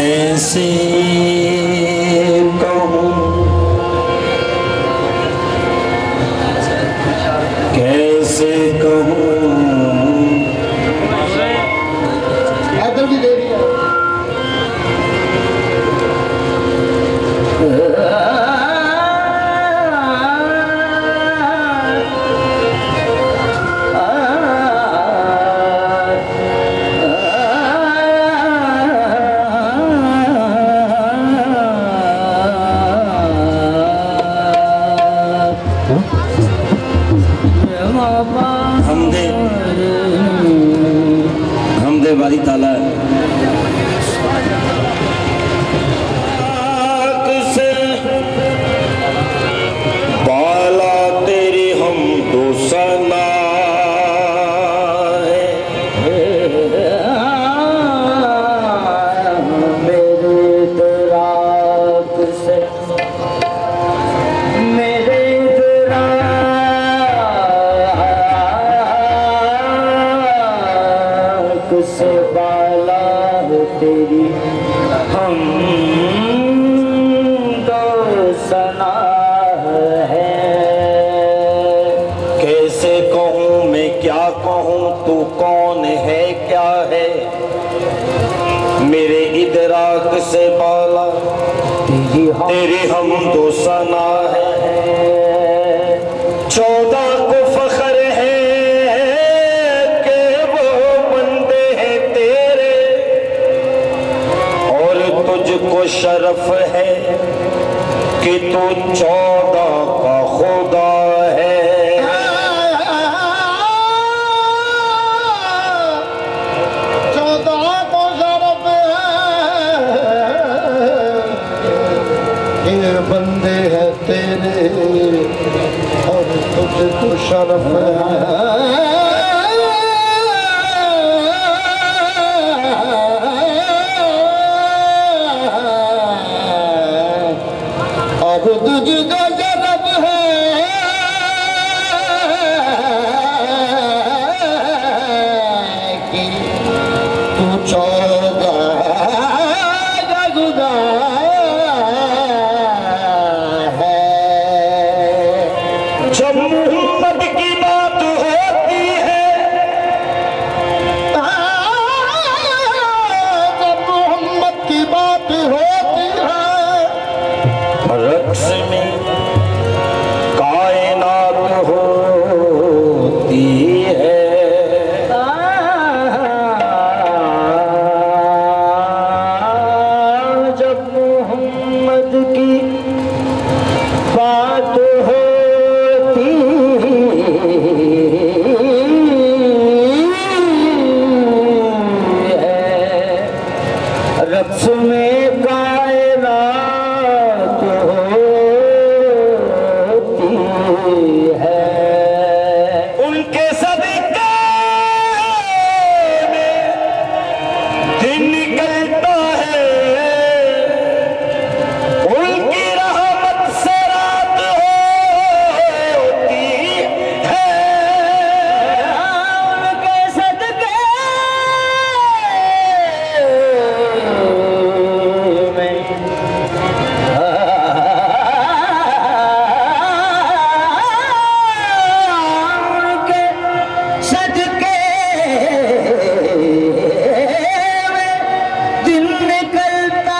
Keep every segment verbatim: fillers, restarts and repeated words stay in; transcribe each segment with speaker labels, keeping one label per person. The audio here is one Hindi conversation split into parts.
Speaker 1: कैसे कहूँ कैसे कहूँ
Speaker 2: इधर भी दे दिया।
Speaker 1: हमदे हमदे वाली ताला से बाला तेरी हम दो सना
Speaker 3: से बाला तेरी हम दो सना है।
Speaker 1: कैसे कहूँ मैं क्या कहूँ तू कौन है क्या है मेरे इदराक से बाला
Speaker 3: तेरी हम,
Speaker 1: तेरी हम दो सना है। चौदह को फख्र है तुझको शरफ है कि तू चौदह का खुदा है।
Speaker 2: चौदह को शरफ है ये बंदे हैं तेरे और तुझको शरफ है। तुझको जरब है कि तू चौदह का खुदा है।
Speaker 1: जब मोहम्मद की बात होती है
Speaker 2: जब मोहम्मद की बात होती है
Speaker 1: रक्स में कायनात होती है।
Speaker 3: जब मोहम्मद की बात होती है रक्स में कायनात होती है।
Speaker 1: उनके सदके में दिन निकलता है उनकी रहमत से रात होती है।
Speaker 3: उनके सदके में उनके सदके में दिन निकलता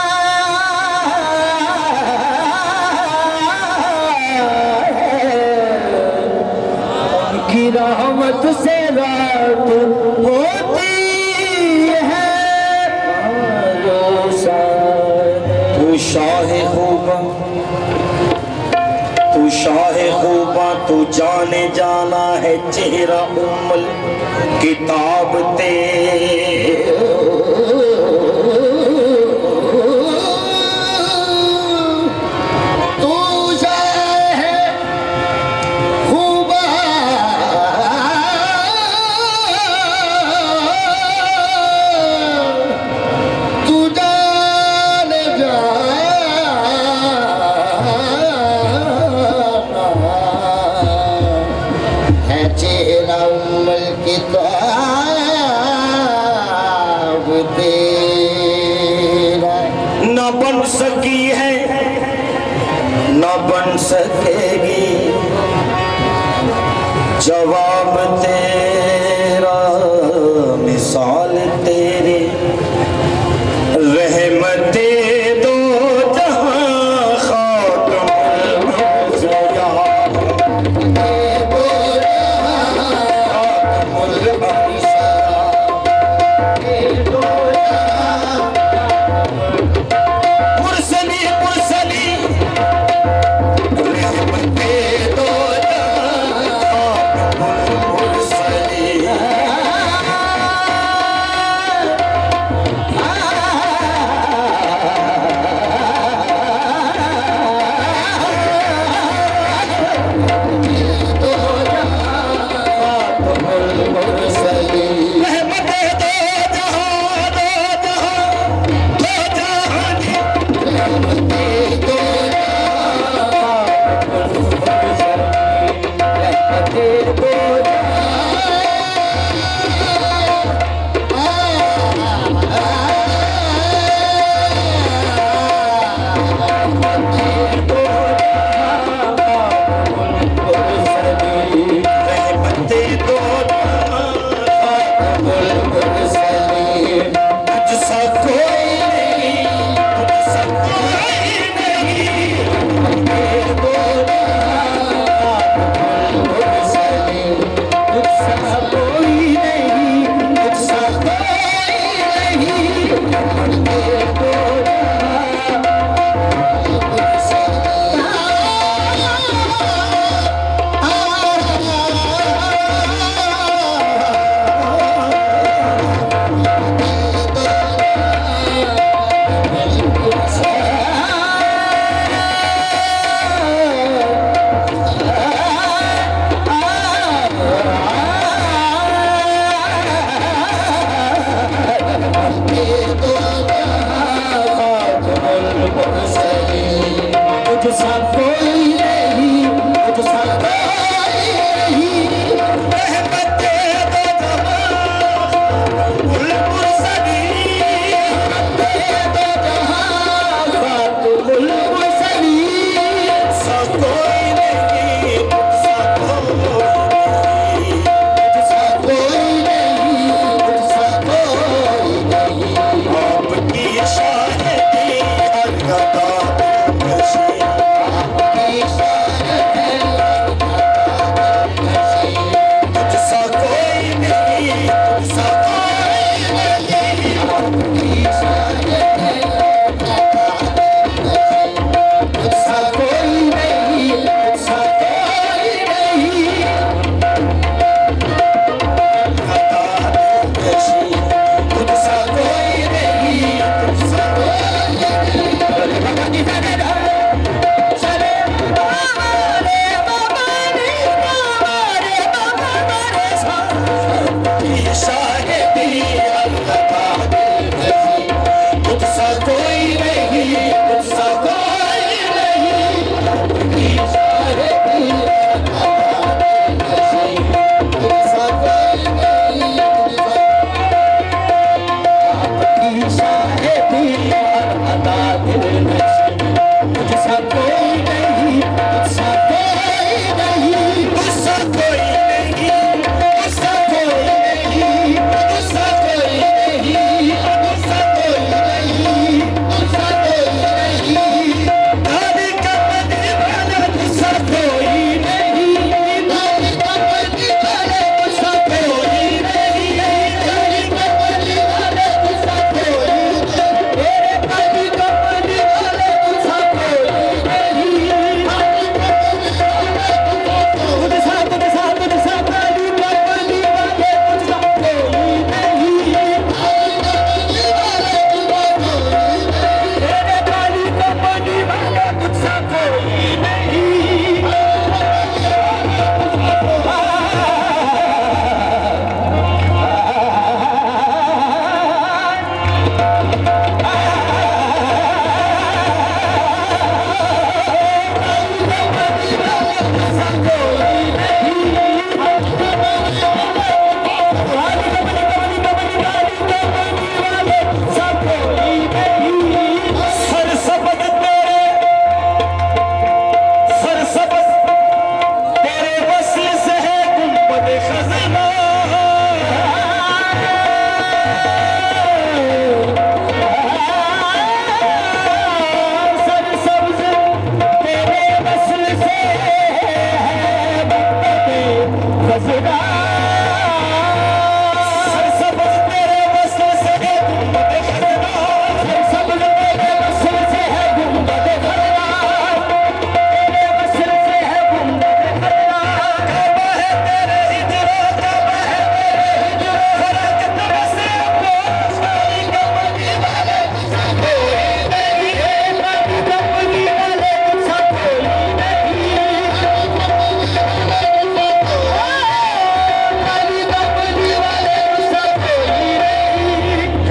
Speaker 3: की रहमत से रात होती है।
Speaker 1: तू शाह खूबा तू शाह खूबा तू जाने जाना है चेहरा उम्मल किताब ते
Speaker 2: तू है खूबा तू जान जाना है चेहरा उम्मल किताब
Speaker 1: सकी है न बन सकेगी, जवाब तेरा मिसाल तेरी, रहमते दो जहां खातमुल अंबिया, खातमुल मुरसली मुरसली, रहमते दो जहां खातमुल मुरसली।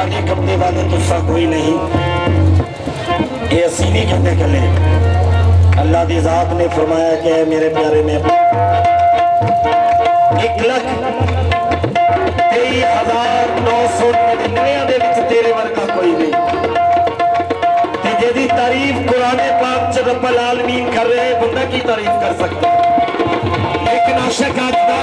Speaker 1: काली कपड़े वाले तुसा कोई नहीं, ये असी नहीं कहते कले। अल्लाह की जात ने फरमाया कि मेरे प्यारे में एक लाख तेई हजार नौ सौ निन्यानवे तेरे वर्गा कोई नहीं। जिहदी तारीफ कुरान पाक च रब्बुल आलमीन कर रहे हैं, बंदा की तारीफ कर सकता है। लेकिन आशिक आखदा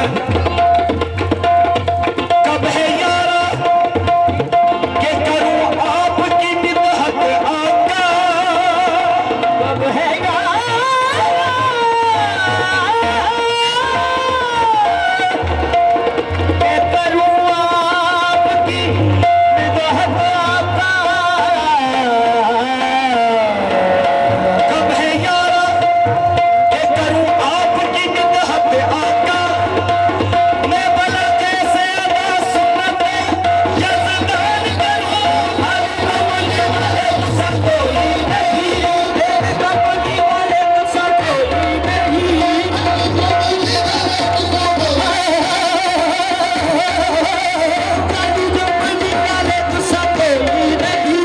Speaker 1: कब है यारा के करूं आपकी मिदहत आका,
Speaker 3: कब है के करूं आपकी मिदहत आका,
Speaker 1: कब है यारा के करूं आपकी मिदहत आका, मैं भला कैसे अदा सुन्नत यज़दान करूं, हर कमली वाले तुसा कोई नहीं,
Speaker 3: तेरे कमली वाले तुसा कोई नहीं, काली कमली वाले तुसा कोई नहीं।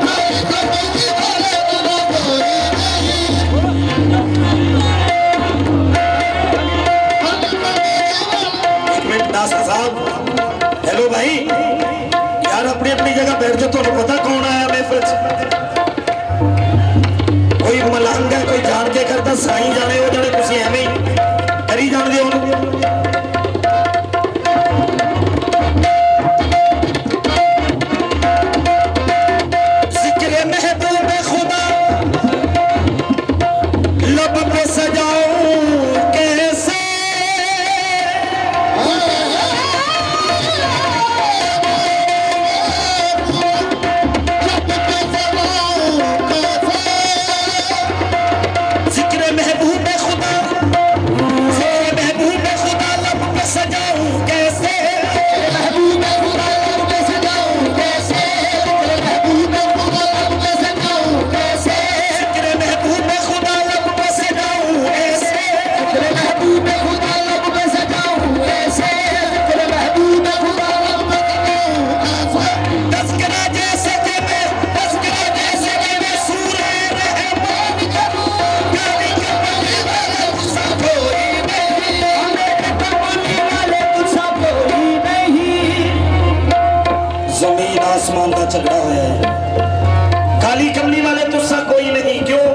Speaker 1: एक मिनट नासर साहब, हेलो भाई यार, अपनी अपनी जगह बैठ जाओ। तुम्हें पता कौन आया महफिल च? कोई मलंग है, कोई जान के करता, साई जाने वो जाने, तुम एवं ही करी जाने हो। जिक्र महबूब खुदा लब पे सजाऊं कैसे, जिक्र महबूब खुदा, जिक्र महबूब खुदा लब पे सजाऊं कैसे,
Speaker 3: महबूब खुदा लब पे सजाऊं कैसे, महबूब खुदा लब पे सजाऊं कैसे,
Speaker 1: जिक्र महबूब खुदा लब पे सजाऊं ऐसे,
Speaker 3: महबूब खुदा लब पे सजाऊं कैसे, महबूब खुदा लब पे सजाऊं कैसे।
Speaker 1: तज़किरा जैसे कि मैं, तज़किरा जैसे कि मैं सूरे रहमान करूं, काली कमली वाले तुसा कोई नहीं,
Speaker 3: कमली वाले तुसा कोई नहीं।
Speaker 1: जमीन आसमान का झगड़ा होया है। काली कमली वाले तुसा कोई नहीं, क्यों?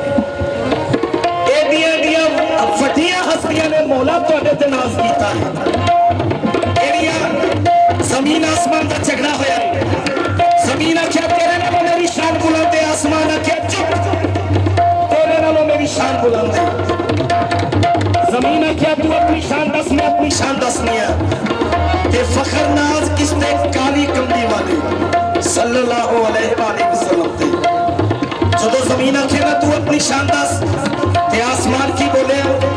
Speaker 1: एडिया एडिया फटिया हस्तियां ने मौला तुहाडे ते नाज कीता है। एडिया जमीन आसमान का झगड़ा होया है। जमीन आख्या तेरे नालों मेरी शान बुलंद है, आसमान आख्या चुप, तेरे नालों मेरी शान बुलंद है। जमीन आख्या तू अपनी शान दस, मैं अपनी शान दसनी है। ते फखर नाज किसने? काली कमली वाले सल्लल्लाहु अलैहि वसल्लम ते। जदों जमीन आखेगा तू अपनी शान दस, ते आसमान की बोले,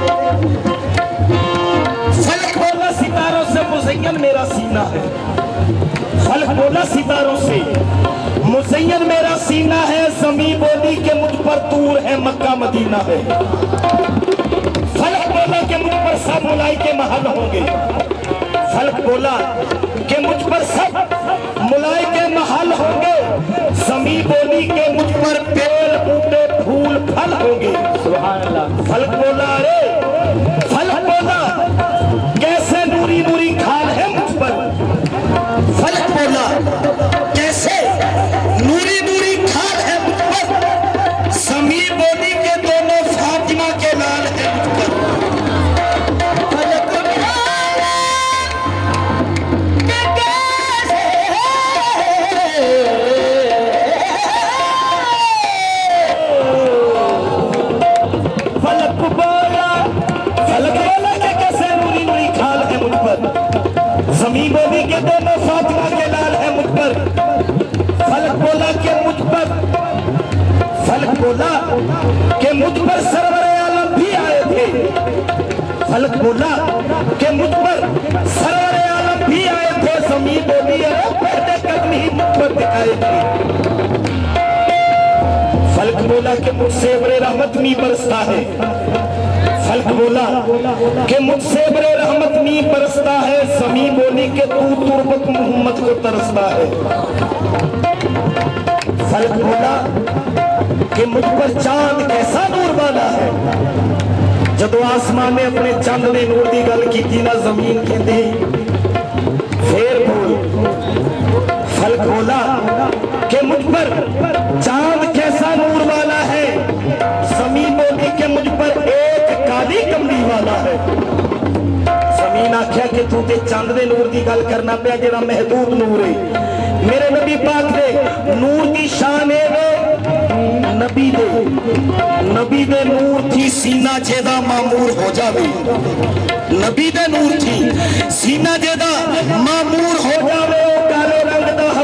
Speaker 1: फलक बोला सितारों से मुज़य्यन मेरा सीना है, फलक बोला सितारों से मुज़य्यन मेरा सीना है, ज़मीं बोली के मुझ पर तूर है, मक्का मदीना है। फलक बोला कि मुझ पर सब मुलाइके महल होंगे, फलक बोला कि मुझ पर सब मुलाइके महल होंगे, ज़मीं बोली के मुझ पर पेड़ बूटे फूल फल होंगे। सुभान अल्लाह। फलक बोला, अरे फलक बोला कैसे नूरी नूरी खाल है मुझ पर, फलक बोला कैसे नूरी नूरी खाल है मुझ पर, ज़मीं बोली के दोनों फातिमा के लाल है मुझ पर।
Speaker 3: फलक बोला कि कैसे फलक बोला, फलक बोला कि कैसे नूरी नूरी खाल है मुझ पर,
Speaker 1: ज़मीं बोली के दोनों फातिमा के लाल है मुझ पर। फलक बोला कि मुझ पर, फलक बोला कि मुझ पर सरवर आलम भी आए थे, फलक बोला कि मुझ पर सरवर आलम भी आए थे, ज़मीं बोली अरे पहले कदम ही मुझ पर दिखाए थे। फलक बोला कि मुझसे बड़े रहमत मी बरसता है, फल्क बोला कि मुझसे बड़े रहमत नी बरसता है, जमी बोली के तू तुरबत मोहम्मद को तरसता है। फल्क बोला कि मुझ पर चांद कैसा नूर वाला है। जदों आसमान ने अपने चंद ने नूर की गल की ना जमीन कहती फिर बोल। फल्क बोला कि मुझ पर चांद कैसा नूर वाला है, जमीन बोली के मुझ पर एक काली कमली वाला है। जमीन आख्या कि तू ते चंद दे नूर की गल करना पिया जेड़ा महदूद नूर है। मेरे नबी पाक दे नूर की शान है नबी दे नबी दे नूर थी सीना जेदा मामूर हो जावे। नबी दे नूर थी सीना जेदा मामूर हो जावे। ओ काले रंग दा